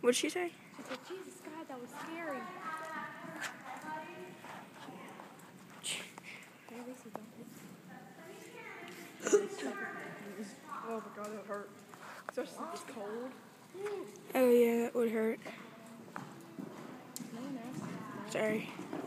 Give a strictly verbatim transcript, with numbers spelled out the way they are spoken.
What'd she say? She said, Jesus, God, that was scary. Hey, at least he don't. Oh my God, that hurt. Especially if it's cold. Oh yeah, that would hurt. No, no. Sorry.